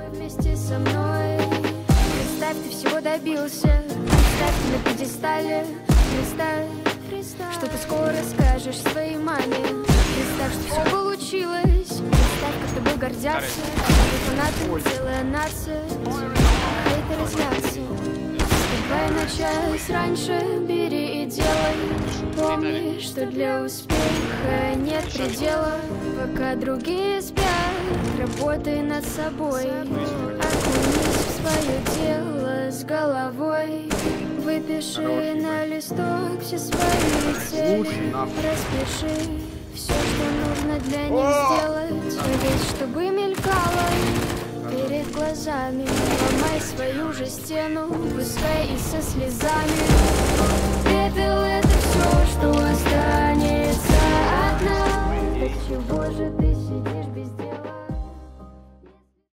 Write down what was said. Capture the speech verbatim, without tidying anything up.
Вместе со мной. Представь, ты всего добился. Представь, ты на пьедестале. Представь, что ты скоро скажешь своей маме. Представь, что все получилось. Представь, как тобой гордятся. Фанаты, целая нация. Хейтеры злятся. Давай на час раньше бери и делай. Помни, что для успеха нет предела. Пока другие спят, работай над собой. Окунись в свое дело с головой. Выпиши на листок все свои цели. Распиши все, что нужно для них сделать. Ведь чтобы мелькало перед глазами. Ломай свою же стену, пускай и со слезами. Пепел — это все, что останется от нас. До чего же ты